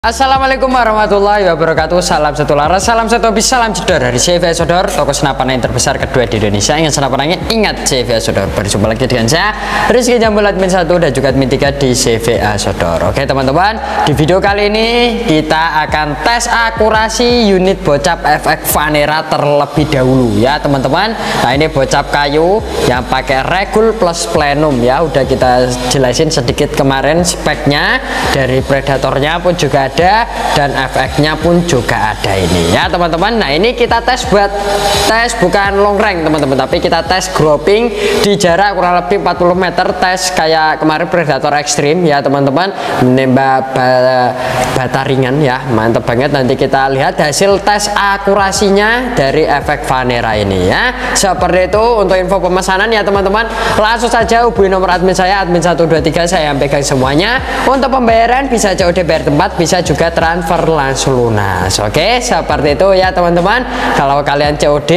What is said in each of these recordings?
Assalamualaikum warahmatullahi wabarakatuh. Salam satu laras, salam satu hobi, salam jedor dari CV Sodor, toko senapan yang terbesar kedua di Indonesia. Ingin senapan angin, ingat CV Sodor. Berjumpa lagi dengan saya Rizky Jambul, admin 1 dan juga admin 3 di CV Sodor. Oke teman-teman, di video kali ini kita akan tes akurasi unit bocap FX Vanera terlebih dahulu ya teman-teman. Nah ini bocap kayu yang pakai regul plus plenum ya. Udah kita jelasin sedikit kemarin speknya, dari predatornya pun juga ada dan efeknya pun juga ada ini ya teman-teman. Nah ini kita tes bukan long range teman-teman, tapi kita tes grouping di jarak kurang lebih 40 meter, tes kayak kemarin predator ekstrim ya teman-teman, menembak bata ringan ya, mantap banget. Nanti kita lihat hasil tes akurasinya dari efek Vanera ini ya, seperti itu. Untuk info pemesanan ya teman-teman, langsung saja hubungi nomor admin saya, admin 123, saya yang pegang semuanya. Untuk pembayaran bisa COD bayar tempat, bisa juga transfer langsung lunas. Oke seperti itu ya teman-teman. Kalau kalian COD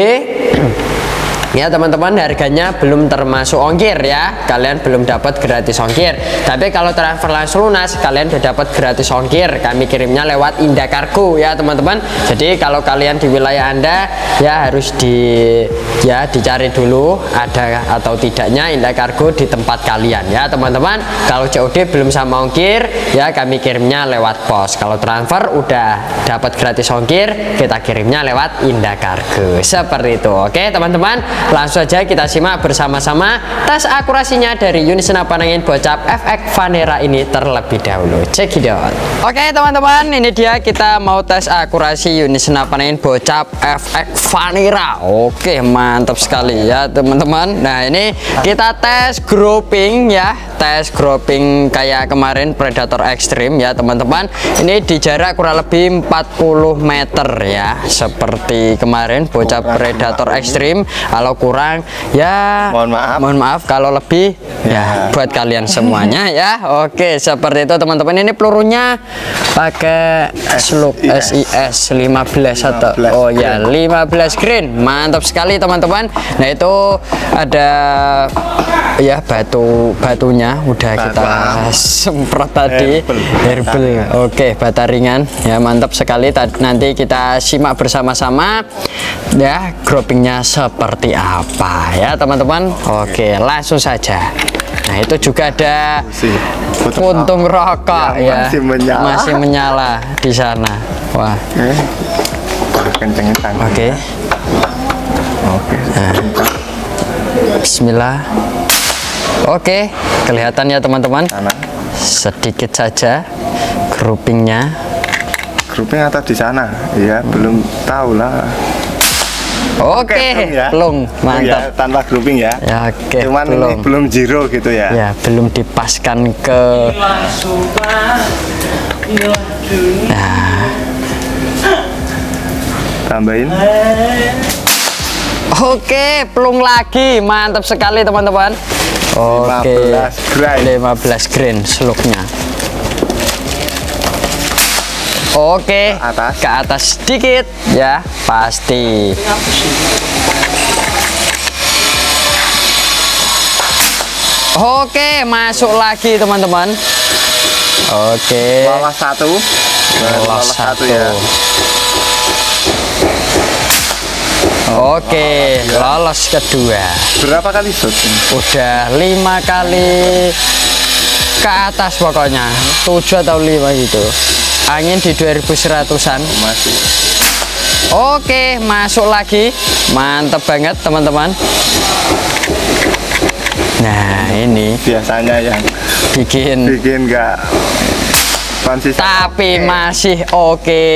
ya teman-teman, harganya belum termasuk ongkir ya, kalian belum dapat gratis ongkir. Tapi kalau transfer langsung lunas kalian udah dapat gratis ongkir. Kami kirimnya lewat Indah Kargo ya teman-teman. Jadi kalau kalian di wilayah Anda ya harus dicari dulu ada atau tidaknya Indah Kargo di tempat kalian ya teman-teman. Kalau COD belum sama ongkir ya, kami kirimnya lewat pos. Kalau transfer udah dapat gratis ongkir, kita kirimnya lewat Indah Kargo. Seperti itu. Oke teman-teman, langsung saja kita simak bersama-sama tes akurasinya dari unit senapan angin bocap FX Vanera ini terlebih dahulu. Check it out. Oke teman-teman, ini dia kita mau tes akurasi unit senapan angin bocap FX Vanera. Oke mantap sekali ya teman-teman. Nah ini kita tes grouping ya, tes grouping kayak kemarin predator ekstrim ya teman-teman. Ini di jarak kurang lebih 40 meter ya, seperti kemarin bocap predator ekstrim. Kalau kurang ya mohon maaf, kalau lebih ya buat kalian semuanya ya. Oke seperti itu teman-teman. Ini pelurunya pakai slug SIS 15 atau oh ya 15 green, mantap sekali teman-teman. Nah itu ada ya batunya udah kita semprot tadi, herbal. Oke bata ringan ya, mantap sekali. Nanti kita simak bersama-sama ya groupingnya seperti apa ya teman-teman. Oke langsung saja. Nah itu juga ada puntung rokok ya, masih menyala di sana. Wah kencengin tangan. Oke nah. Bismillah. Oke kelihatan ya teman-teman, sedikit saja groupingnya. Grouping atau di sana ya, belum tahu lah. Oke, plung, mantap. Ya, tanpa grouping ya. Ya, oke. Cuman ini belum zero gitu ya. Ya, belum dipaskan ke. Nah. Tambahin. Oke, plung lagi, mantap sekali teman-teman. Oke, 15 grain slugnya. Oke, ke atas sedikit ya, pasti. Oke, masuk lagi teman-teman. Oke. Lolos satu. Lolos satu ya. Oke, lolos kedua. Berapa kali shot? Udah 5 kali ke atas pokoknya, 7 atau 5 gitu. Angin di 2100-an. Oke masuk lagi, mantap banget teman-teman. Nah ini biasanya yang bikin nggak konsisten, tapi masih oke.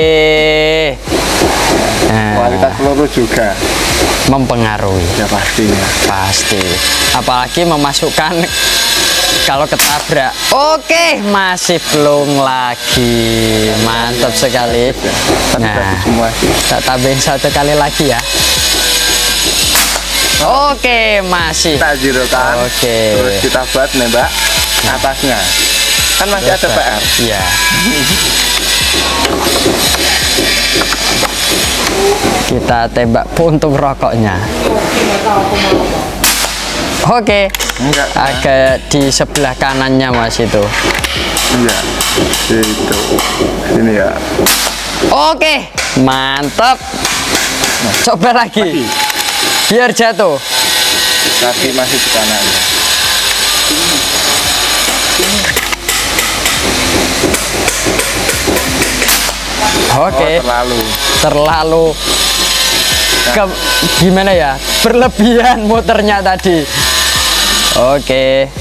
Nah, kualitas peluru juga mempengaruhi ya, pasti apalagi memasukkan kalau ketabrak. Oke masih plung lagi, mantap sekali. Nah tak tambahin satu kali lagi ya. Oke masih kita zirokan. Oke terus kita buat nembak atasnya, kan masih ada PR ya. Kita tembak puntung rokoknya. Oke. Enggak. Agak di sebelah kanannya Mas itu. Iya. Itu. Sini ya. Oke, mantap. Coba lagi. Biar jatuh. Tapi masih di kanan. Oke. Oh, terlalu gimana ya? Berlebihan muternya tadi. Oke.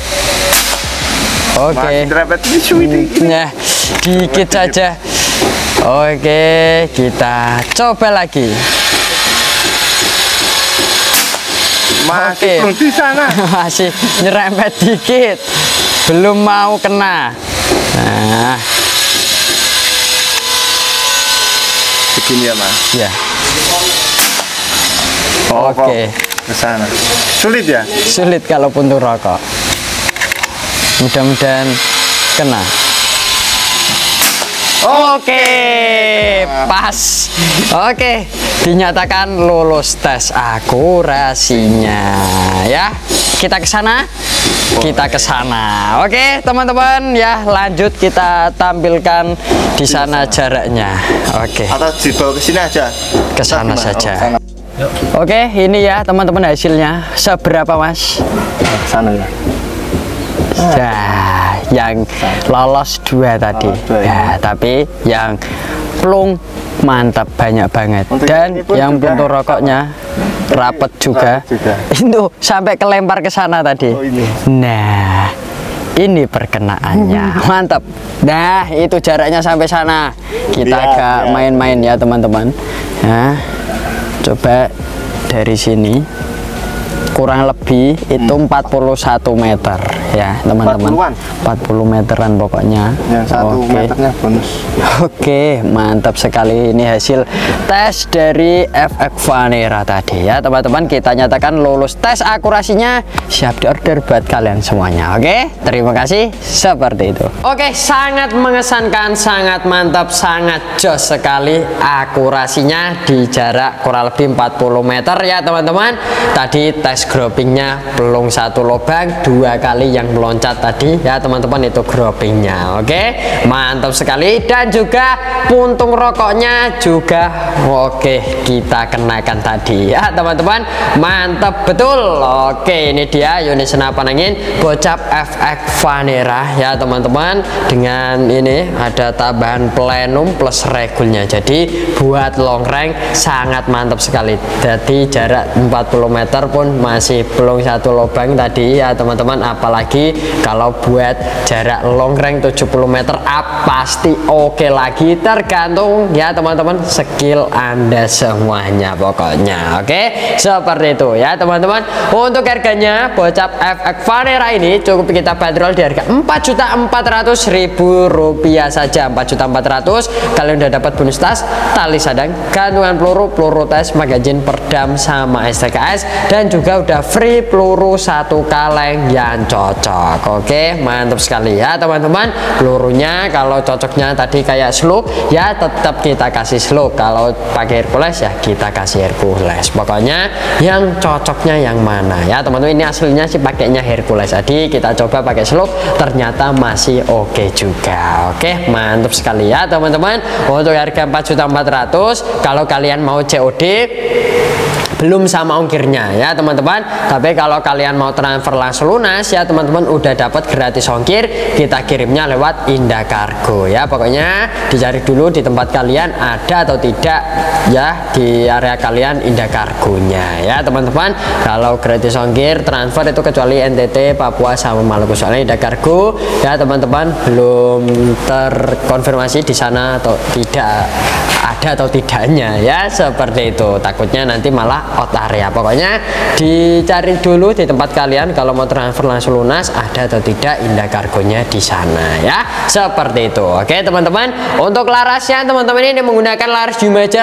Nah, dikit saja. Oke, kita coba lagi. Masih belum di sana. Masih nyerempet dikit. Belum mau kena. Nah, begini ya Mas. ya. Oke. Ke sana. Sulit ya? Sulit kalau puntung rokok. Mudah-mudahan kena. Oke, pas. Oke, dinyatakan lulus tes akurasinya ya. Kita ke sana. Kita ke sana. Oke, teman-teman ya, lanjut kita tampilkan di sana jaraknya. Oke. Atau dibawa ke sini aja. Ke sana saja. Oke, ini ya teman-teman hasilnya. Seberapa, Mas? Ke sana ya. Nah, yang lolos 2 tadi. Ya, tapi yang plung mantap banyak banget. Dan yang puntung rokoknya rapet juga. Itu sampai kelempar ke sana tadi. Nah, ini perkenaannya. Mantap. Nah, itu jaraknya sampai sana. Kita agak main-main ya, teman-teman. Nah, coba dari sini. Kurang lebih itu 41 meter ya teman-teman. 40 meteran pokoknya. Yang 1 meternya bonus. Oke, mantap sekali. Ini hasil tes dari FX Vanera tadi ya teman-teman. Kita nyatakan lulus tes akurasinya, siap diorder buat kalian semuanya. Oke, terima kasih. Seperti itu. Oke, sangat mengesankan, sangat mantap, sangat jos sekali akurasinya di jarak kurang lebih 40 meter ya teman-teman. Tadi tes gropingnya belum 1 lubang, 2 kali yang meloncat tadi ya teman-teman, itu gropingnya. Oke, mantap sekali. Dan juga puntung rokoknya juga oke, kita kenakan tadi ya teman-teman, mantap betul. Oke, ini dia unit senapan angin Bocap FX Vanera ya teman-teman, dengan ini ada tambahan plenum plus regulnya, jadi buat long range sangat mantap sekali. Jadi jarak 40 meter pun masih belum 1 lubang tadi ya teman-teman, apalagi kalau buat jarak long range 70 meter up pasti oke lagi, tergantung ya teman-teman skill Anda semuanya pokoknya. Oke, seperti itu ya teman-teman. Untuk harganya Bocap FX Vanera ini cukup kita bandrol di harga Rp4.400.000 saja. 4.400.000 kalian udah dapat bonus tas, tali sadang, gantungan peluru, peluru tes, magazin, perdam sama STKS, dan juga udah free peluru 1 kaleng yang cocok. Oke, mantap sekali ya teman-teman. Pelurunya kalau cocoknya tadi kayak slug ya tetap kita kasih slug, kalau pakai Hercules ya kita kasih Hercules. Pokoknya yang cocoknya yang mana ya teman-teman. Ini aslinya sih pakainya Hercules, jadi kita coba pakai slug, ternyata masih oke juga. Oke, mantap sekali ya teman-teman. Untuk harga 4.400.000 kalau kalian mau COD belum sama ongkirnya ya teman-teman. Tapi kalau kalian mau transfer langsung lunas ya teman-teman, udah dapat gratis ongkir, kita kirimnya lewat Indah Kargo ya. Pokoknya dicari dulu di tempat kalian ada atau tidak ya, di area kalian Indah Kargonya ya teman-teman. Kalau gratis ongkir transfer itu kecuali NTT, Papua sama Maluku, soalnya Indah Kargo ya teman-teman belum terkonfirmasi di sana atau tidak ada atau tidaknya ya, seperti itu. Takutnya nanti malah out area. Pokoknya dicari dulu di tempat kalian kalau mau transfer langsung lunas ada atau tidak Indah Kargonya di sana ya, seperti itu. Oke teman-teman, untuk larasnya teman-teman ini menggunakan laras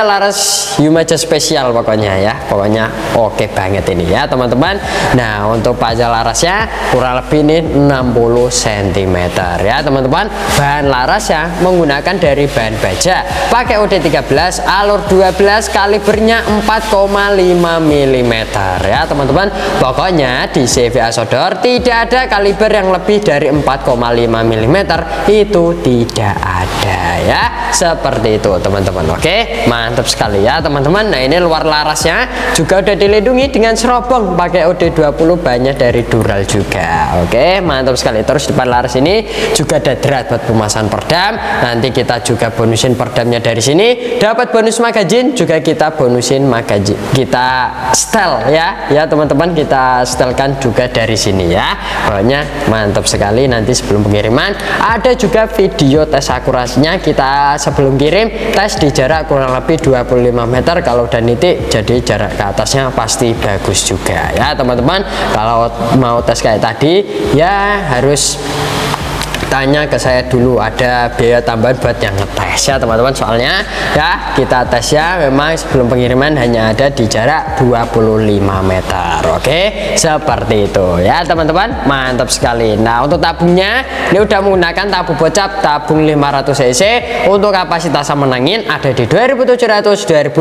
Yumaja spesial pokoknya ya, pokoknya oke banget ini ya teman-teman. Nah, untuk pajak larasnya kurang lebih ini 60 cm ya teman-teman. Bahan larasnya menggunakan dari bahan baja, pakai OD13 alur 12, kalibernya 4,5 mm ya teman-teman. Pokoknya di CVA Sodor tidak ada kaliber yang lebih dari 4,5 mm, itu tidak ada ya, seperti itu teman-teman. Oke, mantap sekali ya teman-teman. Nah ini luar larasnya juga udah dilindungi dengan serobong pakai OD20 banyak dari Dural juga. Oke, mantap sekali. Terus depan laras ini juga ada drat buat pemasangan perdam. Nanti kita juga bonusin perdamnya dari sini, dapat bonus magazine juga, kita bonusin magazine, kita setel ya teman-teman, kita setelkan juga dari sini ya. Pokoknya mantap sekali. Nanti sebelum pengiriman ada juga video tes akurasinya, kita sebelum kirim tes di jarak kurang lebih 25 meter. Kalau udah nitik jadi jarak ke atasnya pasti bagus juga ya teman-teman. Kalau mau tes kayak tadi ya harus tanya ke saya dulu, ada biaya tambahan buat yang ngetes ya teman-teman. Soalnya ya kita tesnya memang sebelum pengiriman hanya ada di jarak 25 meter. Oke, seperti itu ya teman-teman, mantap sekali. Nah untuk tabungnya ini udah menggunakan tabung bocap tabung 500 cc. Untuk kapasitas menangin ada di 2700-2800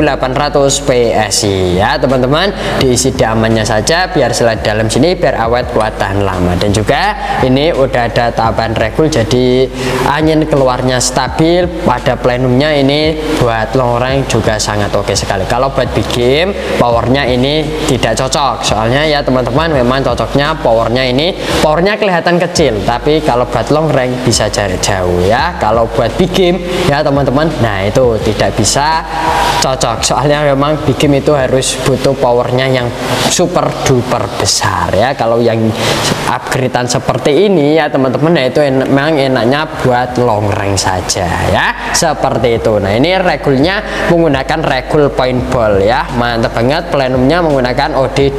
PSI ya teman-teman. Diisi diamannya saja biar selain dalam sini biar awet kuat tahan lama. Dan juga ini udah ada tahapan regul, jadi angin keluarnya stabil. Pada plenumnya ini buat long range juga sangat oke sekali. Kalau buat big game powernya ini tidak cocok, soalnya ya teman-teman memang cocoknya powernya kelihatan kecil, tapi kalau buat long range bisa jarak jauh ya. Kalau buat big game ya teman-teman, nah itu tidak bisa cocok, soalnya memang big game itu harus butuh powernya yang super duper besar ya. Kalau yang upgradean seperti ini ya teman-teman, nah itu memang enaknya buat long range saja ya, seperti itu. Nah ini regulnya menggunakan regul point ball ya, mantap banget. Plenumnya menggunakan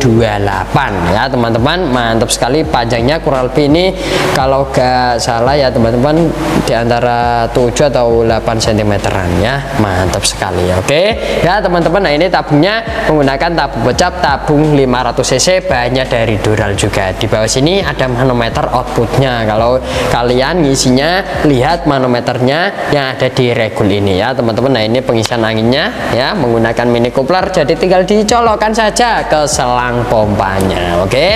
OD28 ya teman-teman, mantap sekali. Panjangnya kurang lebih ini kalau gak salah ya teman-teman di antara 7 atau 8 cm-an ya, mantap sekali. Oke ya teman-teman. Nah ini tabungnya menggunakan tabung bocap tabung 500 cc banyak dari Dural juga. Di bawah sini ada manometer outputnya, kalau kalian ngisinya lihat manometernya yang ada di regul ini ya teman-teman. Nah ini pengisian anginnya ya menggunakan mini coupler, jadi tinggal dicolokkan saja ke selang pompanya. Oke,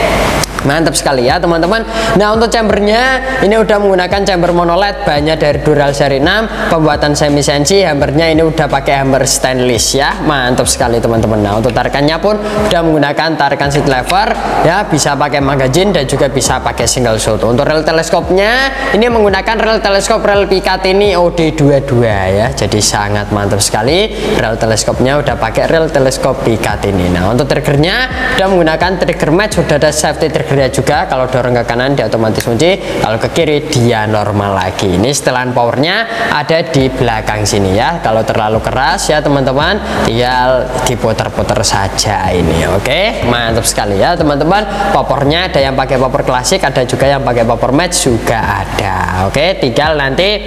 mantap sekali ya teman-teman. Nah untuk chambernya ini udah menggunakan chamber monoled banyak dari Dural seri 6, pembuatan semi CNC. Hammernya ini udah pakai hammer stainless ya, mantap sekali teman-teman. Nah untuk tarikannya pun udah menggunakan tarikan seat lever ya, bisa pakai magazine dan juga bisa pakai single shot. Untuk rel teleskopnya ini menggunakan rel teleskop rel Picatinny OD22 ya, jadi sangat mantap sekali. Rel teleskopnya udah pakai rel teleskop Picatinny. Nah untuk triggernya udah menggunakan trigger match, sudah ada safety triggernya juga. Kalau dorong ke kanan dia otomatis kunci, kalau ke kiri dia normal lagi. Ini setelan powernya ada di belakang sini ya. Kalau terlalu keras ya teman-teman tinggal diputer-puter saja ini. Oke, mantap sekali ya teman-teman. Popornya ada yang pakai popor klasik, ada juga yang pakai popor match juga ada. Oke, tinggal nanti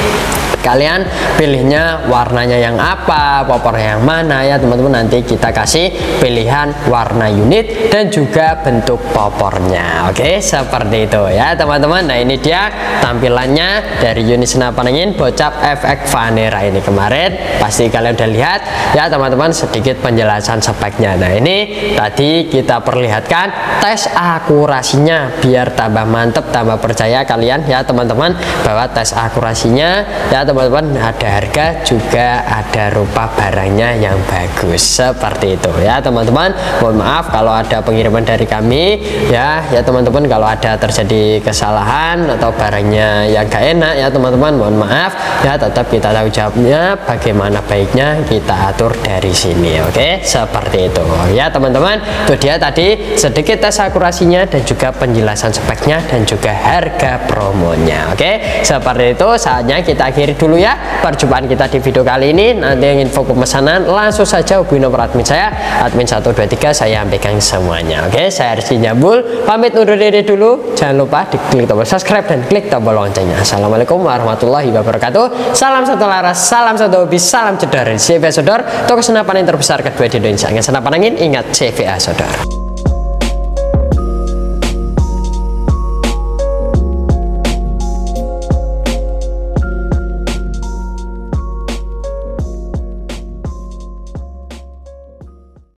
kalian pilihnya warnanya yang apa, popor yang mana ya teman-teman. Nanti kita kasih pilihan warna unit dan juga bentuk popornya. Oke, seperti itu ya teman-teman. Nah ini dia tampilannya dari unit senapan angin bocap FX Vanera ini kemarin, pasti kalian udah lihat ya teman-teman sedikit penjelasan speknya. Nah ini tadi kita perlihatkan tes akurasinya biar tambah mantep, tambah percaya kalian ya teman-teman bahwa tes akurasinya ya teman-teman ada harga juga ada rupa barangnya yang bagus, seperti itu ya teman-teman. Mohon maaf kalau ada pengiriman dari kami ya teman-teman, kalau ada terjadi kesalahan atau barangnya yang gak enak ya teman-teman, mohon maaf ya. Tetap kita tahu jawabnya, bagaimana baiknya kita atur dari sini. Oke, seperti itu ya teman-teman. Itu dia tadi sedikit tes akurasinya dan juga penjelasan speknya dan juga harga promonya. Oke, seperti itu. Saatnya kita akhiri dulu ya perjumpaan kita di video kali ini. Nanti yang info pemesanan langsung saja hubungi nomor admin saya, admin 123, saya pegang semuanya. Oke, saya Rizky Jambul pamit undur diri dulu. Jangan lupa diklik tombol subscribe dan klik tombol loncengnya. Assalamualaikum warahmatullahi wabarakatuh. Salam satu laras, salam satu hobi, salam cedar dari CVA Sodor, toko senapan yang terbesar kedua di Indonesia. Ingat senapan angin, ingat CVA Sodor.